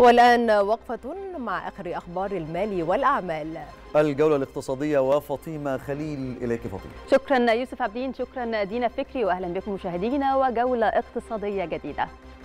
والآن وقفة مع آخر أخبار المال والأعمال. الجولة الاقتصادية وفاطمة خليل. إليك فاطمة. شكرا يوسف عبدين، شكرا دينا فكري، وأهلا بكم مشاهدينا وجولة اقتصادية جديدة.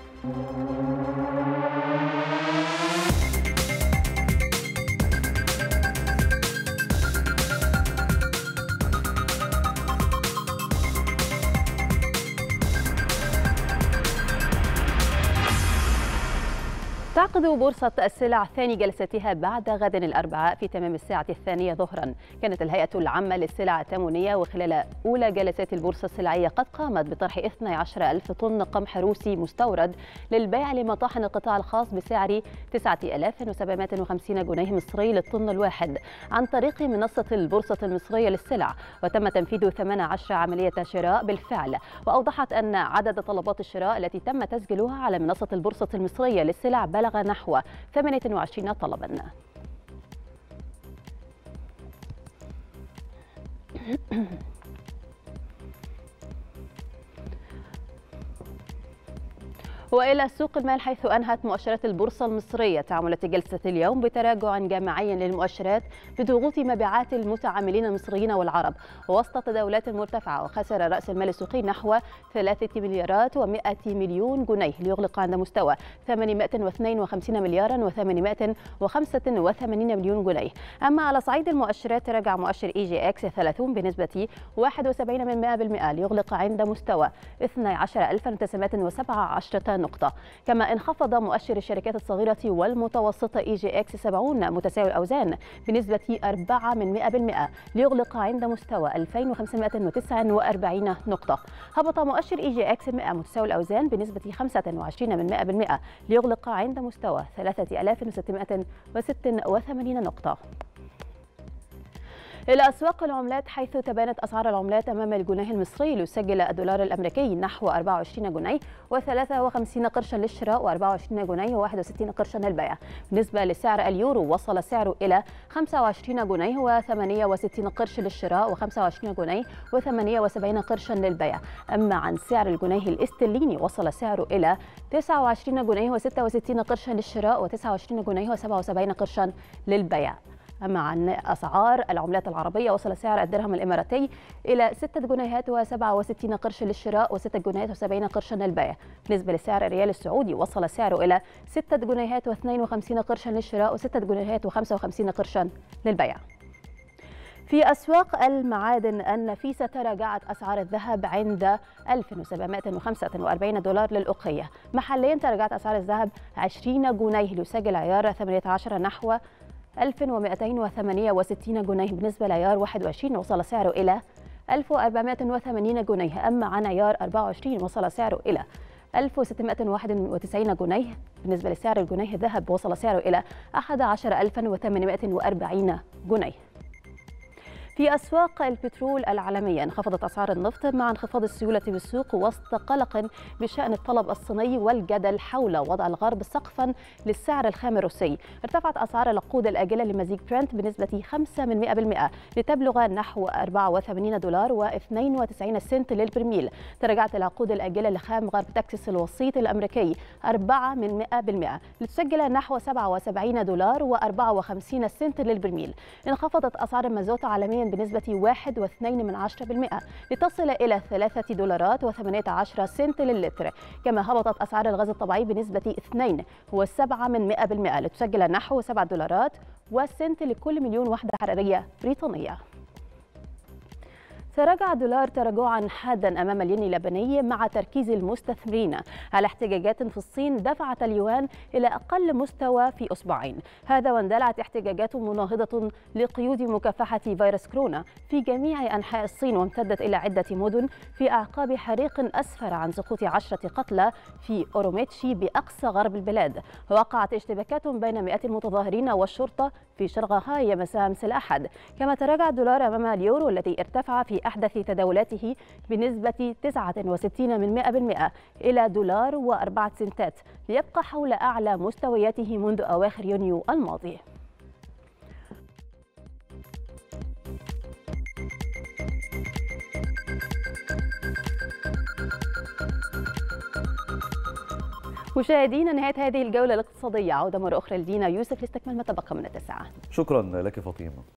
تعقد بورصة السلع ثاني جلساتها بعد غد الأربعاء في تمام الساعة 2 ظهرا. كانت الهيئة العامة للسلع التموينية وخلال أولى جلسات البورصة السلعية قد قامت بطرح 12,000 طن قمح روسي مستورد للبيع لمطاحن القطاع الخاص بسعر 9750 جنيه مصري للطن الواحد عن طريق منصة البورصة المصرية للسلع، وتم تنفيذ 18 عملية شراء بالفعل. وأوضحت أن عدد طلبات الشراء التي تم تسجيلها على منصة البورصة المصرية للسلع بلغ نحو 28 طلبا. وإلى سوق المال، حيث أنهت مؤشرات البورصة المصرية تعاملات جلسة اليوم بتراجع جماعي للمؤشرات بضغوط مبيعات المتعاملين المصريين والعرب وسط تداولات مرتفعة. وخسر رأس المال السوقي نحو 3 مليارات و100 مليون جنيه ليغلق عند مستوى 852 مليارا و885 مليون جنيه. أما على صعيد المؤشرات، تراجع مؤشر EGX 30 بنسبة 71% ليغلق عند مستوى 12,917 نقطة. كما انخفض مؤشر الشركات الصغيرة والمتوسطة EGX 70 متساوي الأوزان بنسبة 4% ليغلق عند مستوى 2549 نقطة. هبط مؤشر EGX 100 متساوي الأوزان بنسبة 25% ليغلق عند مستوى 3686 نقطة. إلى أسواق العملات، حيث تبانت أسعار العملات أمام الجنيه المصري ليسجل الدولار الأمريكي نحو 24 جنيه و53 قرشا للشراء و24 جنيه و61 قرشا للبيع. بالنسبة لسعر اليورو، وصل سعره إلى 25 جنيه و68 قرش للشراء و25 جنيه و78 قرشا للبيع. أما عن سعر الجنيه الاسترليني، وصل سعره إلى 29 جنيه و66 قرشا للشراء و29 جنيه و77 قرشا للبيع. أما عن أسعار العملات العربية، وصل سعر الدرهم الإماراتي إلى 6 جنيهات و67 قرش للشراء و6 جنيهات و70 قرشا للبيع. بالنسبة لسعر الريال السعودي، وصل سعره إلى 6 جنيهات و52 قرشا للشراء و6 جنيهات و55 قرشا للبيع. في أسواق المعادن النفيسة، تراجعت أسعار الذهب عند 1745 دولار للأوقية. محليا تراجعت أسعار الذهب 20 جنيه ليسجل عيار 18 نحو 1268 جنيه. بالنسبة لعيار 21 وصل سعره إلى 1480 جنيه. أما عن عيار 24 وصل سعره إلى 1691 جنيه. بالنسبة لسعر الجنيه الذهب، وصل سعره إلى 11840 جنيه. في أسواق البترول العالمية، انخفضت أسعار النفط مع انخفاض السيولة بالسوق وسط قلق بشأن الطلب الصيني والجدل حول وضع الغرب سقفا للسعر الخام الروسي. ارتفعت أسعار الوقود الآجلة لمزيج برنت بنسبة 5% لتبلغ نحو 84 دولار و92 سنت للبرميل. تراجعت العقود الآجلة لخام غرب تكساس الوسيط الأمريكي 4% لتسجل نحو 77 دولار و54 سنت للبرميل. انخفضت أسعار المازوت عالميا بنسبة 1.2% لتصل إلى 3 دولارات و18 سنت للتر. كما هبطت أسعار الغاز الطبيعي بنسبة 2.7% لتسجل نحو 7 دولارات وسنت لكل مليون وحدة حرارية بريطانية. تراجع الدولار تراجعا حادا أمام الين اللبناني مع تركيز المستثمرين على احتجاجات في الصين دفعت اليوان إلى أقل مستوى في أسبوعين. هذا واندلعت احتجاجات مناهضة لقيود مكافحة فيروس كورونا في جميع أنحاء الصين، وامتدت إلى عدة مدن في أعقاب حريق أسفر عن سقوط 10 قتلى في أوروميتشي بأقصى غرب البلاد. وقعت اشتباكات بين مئات المتظاهرين والشرطة في شرغهاي مساء أمس الأحد. كما تراجع الدولار أمام اليورو الذي ارتفع في أحدث تداولاته بنسبة 69% إلى دولار و4 سنتات ليبقى حول أعلى مستوياته منذ أواخر يونيو الماضي. مشاهدينا نهاية هذه الجولة الاقتصادية، عودة مرة أخرى لدينا يوسف لاستكمال ما تبقى من التاسعة. شكرا لك فاطمة.